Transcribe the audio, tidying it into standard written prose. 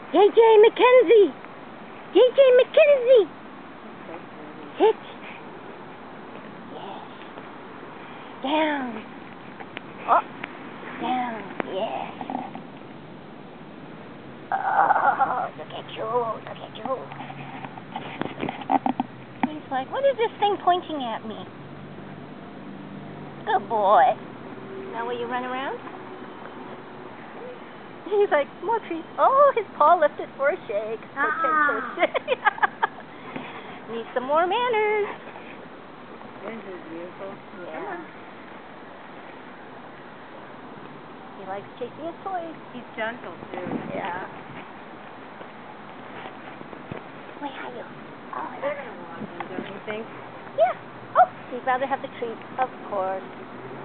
JJ McKenzie! JJ McKenzie! Sit. Yes. Down. Up. Down. Yes. Oh, look at you. Look at you. He's like, what is this thing pointing at me? Good boy. Now will you run around? He's like, more treats. Oh, his paw lifted for a shake. Need some more manners. This is beautiful. Yeah. He likes chasing his toys. He's gentle too. Yeah. Where are you? Oh, They're gonna want him, don't you think? yeah. Oh, he'd rather have the treat, of course.